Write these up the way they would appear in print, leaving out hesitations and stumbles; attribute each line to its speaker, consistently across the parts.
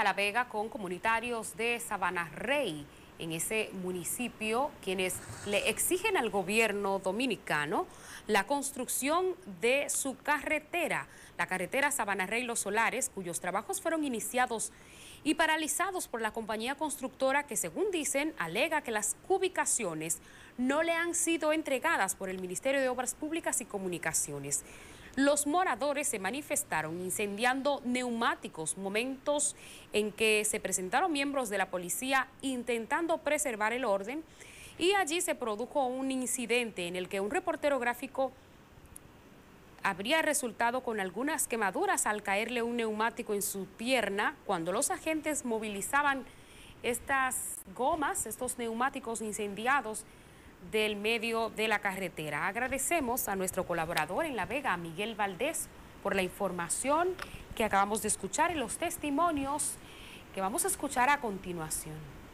Speaker 1: La Vega con comunitarios de Sabana Rey, en ese municipio, quienes le exigen al gobierno dominicano la construcción de su carretera, la carretera Sabana Rey-Los Solares, cuyos trabajos fueron iniciados y paralizados por la compañía constructora que, según dicen, alega que las ubicaciones no le han sido entregadas por el Ministerio de Obras Públicas y Comunicaciones. Los moradores se manifestaron incendiando neumáticos, momentos en que se presentaron miembros de la policía intentando preservar el orden, y allí se produjo un incidente en el que un reportero gráfico habría resultado con algunas quemaduras al caerle un neumático en su pierna cuando los agentes movilizaban estas gomas, estos neumáticos incendiados del medio de la carretera. Agradecemos a nuestro colaborador en La Vega, Miguel Valdés, por la información que acabamos de escuchar y los testimonios que vamos a escuchar a continuación.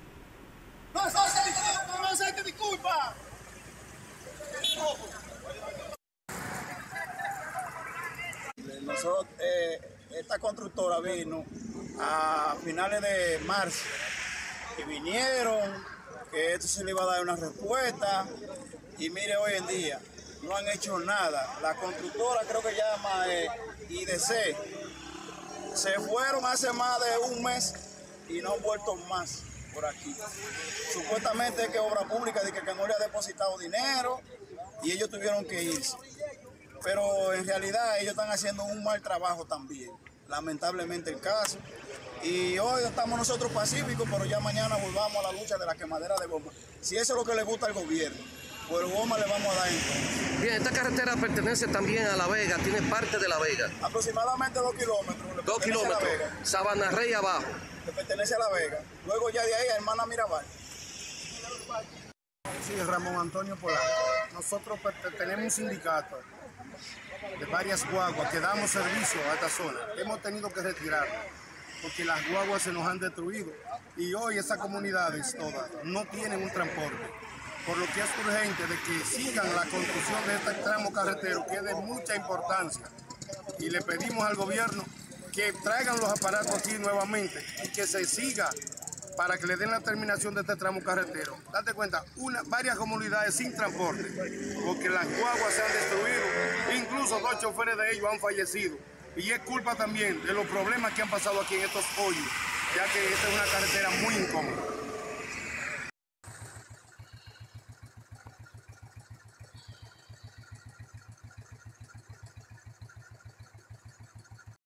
Speaker 2: ¡No se disculpa! Nosotros, esta constructora vino a finales de marzo y vinieron que esto se le iba a dar una respuesta, y mire, hoy en día no han hecho nada. La constructora, creo que llama IDC, se fueron hace más de un mes y no han vuelto más por aquí. Supuestamente es que Obra Pública dice que no le ha depositado dinero y ellos tuvieron que irse. Pero en realidad ellos están haciendo un mal trabajo también, lamentablemente el caso. Y hoy estamos nosotros pacíficos, pero ya mañana volvamos a la lucha de la quemadera de goma. Si eso es lo que le gusta al gobierno, pues goma le vamos a dar entonces.
Speaker 3: Bien, esta carretera pertenece también a La Vega, tiene parte de La Vega.
Speaker 2: Aproximadamente 2 kilómetros.
Speaker 3: 2 kilómetros, Sabana Rey abajo.
Speaker 2: Le pertenece a La Vega. Luego ya de ahí a Hermana Mirabal.
Speaker 4: Sí, Ramón Antonio Polanco. Nosotros tenemos un sindicato de varias guaguas que damos servicio a esta zona. Hemos tenido que retirarnos porque las guaguas se nos han destruido y hoy esas comunidades todas no tienen un transporte, por lo que es urgente de que sigan la construcción de este tramo carretero, que es de mucha importancia, y le pedimos al gobierno que traigan los aparatos aquí nuevamente y que se siga para que le den la terminación de este tramo carretero. Date cuenta, varias comunidades sin transporte, porque las guaguas se han destruido, incluso 2 choferes de ellos han fallecido. Y es culpa también de los problemas que han pasado aquí en estos hoyos, ya que esta es una carretera muy incómoda.